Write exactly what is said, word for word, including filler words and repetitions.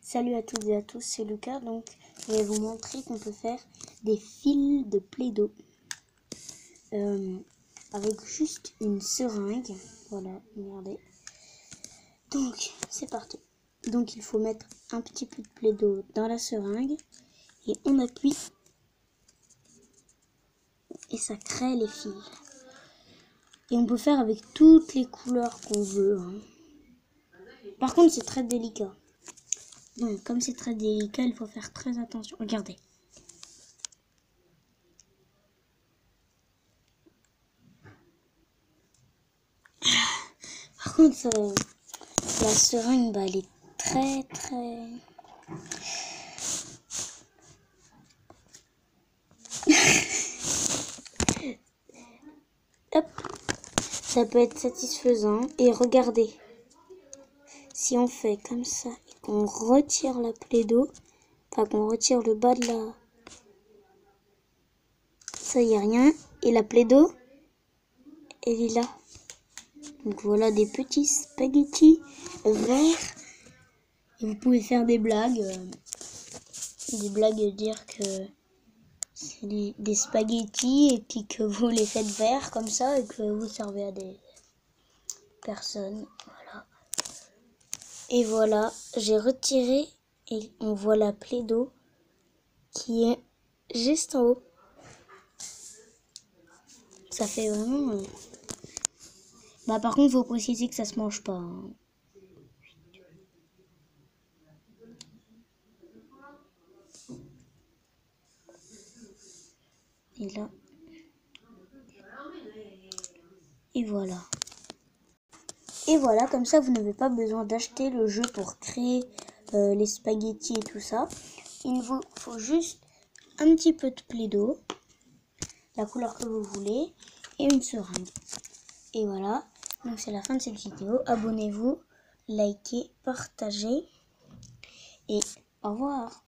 Salut à toutes et à tous, c'est Lucas. Donc, je vais vous montrer qu'on peut faire des fils de Play-Doh euh, avec juste une seringue. Voilà, regardez. Donc, c'est parti. Donc, il faut mettre un petit peu de Play-Doh dans la seringue et on appuie et ça crée les fils. Et on peut faire avec toutes les couleurs qu'on veut. Hein. Par contre, c'est très délicat. Donc, comme c'est très délicat, il faut faire très attention. Regardez. Par contre, ça, la seringue, bah, elle est très, très... Hop. Ça peut être satisfaisant. Et regardez. Si on fait comme ça et qu'on retire la Play-Doh, enfin qu'on retire le bas de la... Ça y est, rien. Et la Play-Doh, elle est là. Donc voilà des petits spaghettis verts. Et vous pouvez faire des blagues. Euh, des blagues et dire que c'est des, des spaghettis et puis que vous les faites verts comme ça et que vous servez à des personnes. Voilà. Et voilà, j'ai retiré et on voit la Play-Doh qui est juste en haut. Ça fait vraiment... Euh... Bah par contre, il faut préciser que ça se mange pas. Hein. Et là. Et voilà. Et voilà, comme ça, vous n'avez pas besoin d'acheter le jeu pour créer euh, les spaghettis et tout ça. Il vous faut juste un petit peu de Play-Doh, la couleur que vous voulez, et une seringue. Et voilà, donc c'est la fin de cette vidéo. Abonnez-vous, likez, partagez, et au revoir.